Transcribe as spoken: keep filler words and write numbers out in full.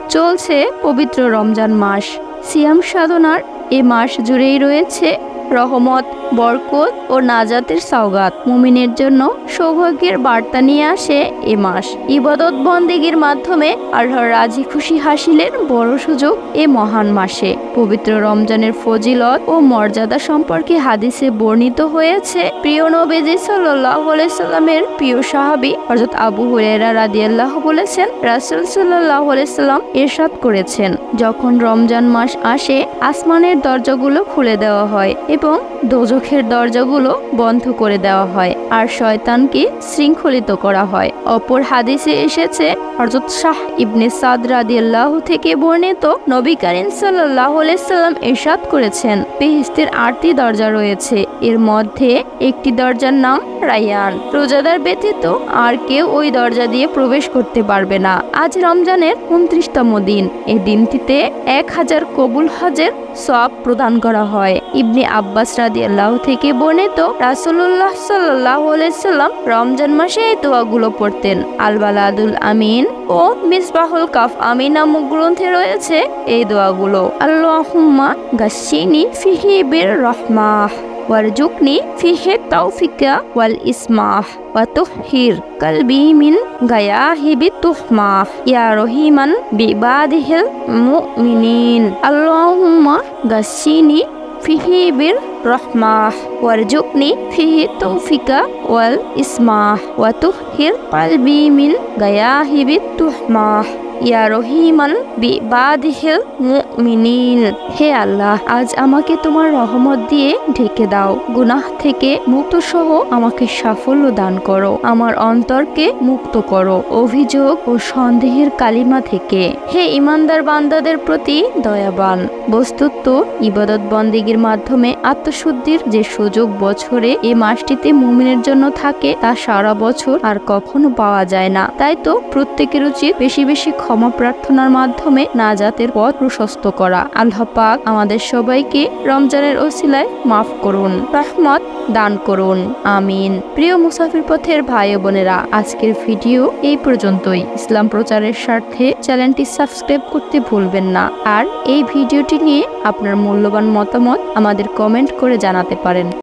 চলছে পবিত্র রমজান মাস। সিয়াম সাধনার এ মাস জুড়েই রয়েছে রহমত, বরকত ও নাজাতের সওগাত। মুমিনের জন্য সৌভাগ্যের বার্তা নিয়ে আসে এ মাস। ইবাদত বন্দেগীর মাধ্যমে আল্লাহর রাজি খুশি হাসিলের বড় সুযোগ এ মহান মাসে। পবিত্র রমজানের ফজিলত ও মর্যাদা সম্পর্কে হাদিসে বর্ণিত হয়েছে। প্রিয় নবীজি সাল্লাল্লাহু আলাইহি সাল্লামের প্রিয় সাহাবী হযরত আবু হুরায়রা রাদিয়াল্লাহু বলেছেন, রাসূল সাল্লাল্লাহু আলাইহি সাল্লাম ইরশাদ করেছেন, যখন রমজান মাস আসে আসমানের দরজাগুলো খুলে দেওয়া হয় এবং দোজখের দরজাগুলো বন্ধ করে দেওয়া হয় আর শয়তানকে শৃঙ্খলিত করা হয়। অপর হাদিসে এসেছে, হযরত শাহ ইবনে সাদ রাদিয়াল্লাহু থেকে বর্ণিত, নবী করিম সাল্লাল্লাহু আলাইহি সাল্লাম ইরশাদ করেছেন, বেহেশতের আটটি দরজা রয়েছে, এর মধ্যে একটি দরজার নাম রায়্যান। রোজাদার ব্যতীত আর কেউ ওই দরজা দিয়ে প্রবেশ করতে পারবে না। আজ রমজানের উনত্রিশতম দিন। এই দিনটিতে এক হাজার কবুল হজের সওয়াব প্রদান করা হয়। ইবনে আব্বাস রাদিয়াল্লাহু থেকে বর্ণিত, রাসূলুল্লাহ সাল্লাল্লাহু আলাইহি সাল্লাম রমজান মাসে এই দোয়াগুলো পড়তেন। আল বালাদুল আমিন ও মিসবাহুল কাফ আমিন নামক গ্রন্থে রয়েছে এই দোয়াগুলো। আল্লাহুম্মা গাসসিনি ফিহি বির রাহমাহ ওয়ারজুকনি ফিহি তাওফিকা ওয়াল ইসমাহ ওয়া তুহহির কলবি মিন গায়াহিবি তুহমাহ ইয়া রহিমান বিবাদিহিল মুমিনিন। আল্লাহুম্মা গাসসিনি ফিহি বির রাহমাহ ওয়ারজুকনি ফিহি তাওফিকা ওয়াল ইসমাহ ওয়া তুহহির কলবি মিন গায়াহিবি তুহমাহ ইয়া রহিমান বিবাদিহিল মুমিনিন। হে আল্লাহ, আজ আমাকে তোমার রহমত দিয়ে ঢেকে দাও। গুনাহ থেকে মুক্ত সহ আমাকে সাফল্য দান করো। আমার অন্তরকে মুক্ত করো অভিযোগ ও সন্দেহের কালিমা থেকে। হে ইমানদার বান্দাদের প্রতি দয়াবান। বস্তুত ইবাদত বন্দেগীর মাধ্যমে আত্মশুদ্ধির যে সুযোগ বছরে এ মাসটিতে মুমিনের জন্য থাকে, তা সারা বছর আর কখনো পাওয়া যায় না। তাই তো প্রত্যেকের উচিত বেশি বেশি ক্ষমা প্রার্থনার মাধ্যমে নাজাতের পথ প্রশস্ত করা। আল্লাহ পাক আমাদের সবাইকে রমজানের ওসিলায় মাফ করুন, রহমত দান করুন, আমিন। প্রিয় মুসাফির পথের ভাই ও বোনেরা, আজকের ভিডিও এই পর্যন্তই। ইসলাম প্রচারের স্বার্থে চ্যানেলটি সাবস্ক্রাইব করতে ভুলবেন না। আর এই ভিডিওটি নিয়ে আপনার মূল্যবান মতামত আমাদের কমেন্ট করে জানাতে পারেন।